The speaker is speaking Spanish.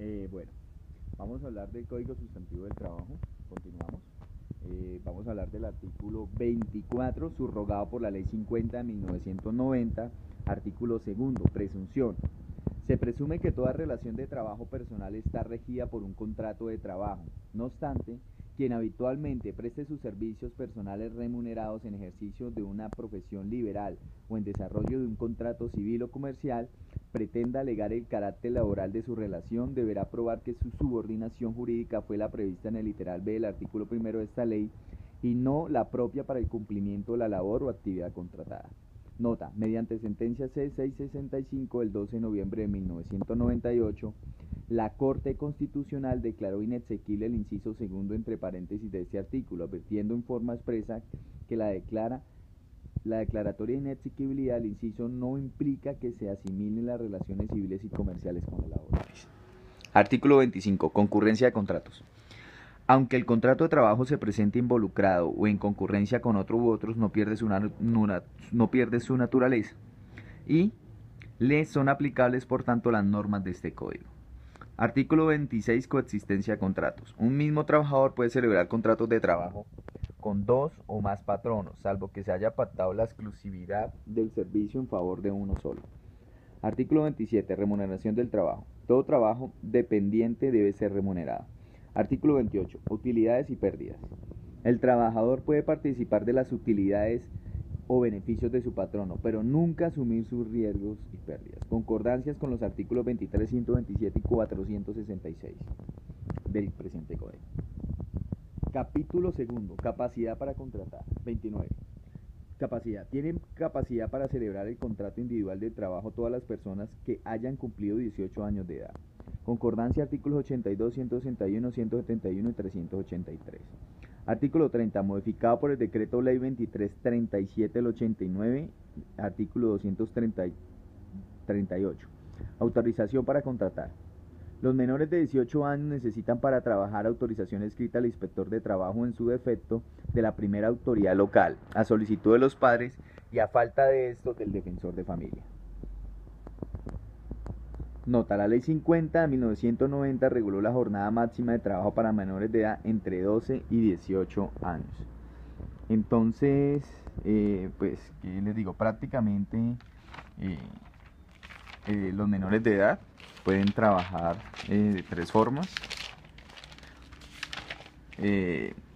Bueno, vamos a hablar del Código Sustantivo del Trabajo. Continuamos. Vamos a hablar del artículo 24, subrogado por la Ley 50 de 1990, artículo segundo, presunción. Se presume que toda relación de trabajo personal está regida por un contrato de trabajo. No obstante, quien habitualmente preste sus servicios personales remunerados en ejercicio de una profesión liberal o en desarrollo de un contrato civil o comercial, pretenda alegar el carácter laboral de su relación, deberá probar que su subordinación jurídica fue la prevista en el literal B del artículo primero de esta ley y no la propia para el cumplimiento de la labor o actividad contratada. Nota, mediante sentencia C665 del 12 de noviembre de 1998, la Corte Constitucional declaró inexequible el inciso segundo entre paréntesis de este artículo, advirtiendo en forma expresa que la declaratoria de inexequibilidad del inciso no implica que se asimilen las relaciones civiles y comerciales con las laborales. Artículo 25. Concurrencia de contratos. Aunque el contrato de trabajo se presente involucrado o en concurrencia con otro u otros, no pierde su naturaleza y le son aplicables, por tanto, las normas de este código. Artículo 26. Coexistencia de contratos. Un mismo trabajador puede celebrar contratos de trabajo con dos o más patronos, salvo que se haya pactado la exclusividad del servicio en favor de uno solo. Artículo 27. Remuneración del trabajo. Todo trabajo dependiente debe ser remunerado. Artículo 28. Utilidades y pérdidas. El trabajador puede participar de las utilidades o beneficios de su patrono, pero nunca asumir sus riesgos y pérdidas. Concordancias con los artículos 23, 127 y 466 del presente código. Capítulo segundo. Capacidad para contratar. 29. Capacidad. Tienen capacidad para celebrar el contrato individual de trabajo todas las personas que hayan cumplido 18 años de edad. Concordancia artículos 82, 161, 171 y 383. Artículo 30. Modificado por el decreto ley 2337 del 89, artículo 238. Autorización para contratar. Los menores de 18 años necesitan para trabajar autorización escrita al inspector de trabajo, en su defecto de la primera autoridad local, a solicitud de los padres y a falta de esto del defensor de familia. Nota, la ley 50 de 1990 reguló la jornada máxima de trabajo para menores de edad entre 12 y 18 años. Entonces, pues, ¿qué les digo? Prácticamente los menores de edad pueden trabajar de tres formas.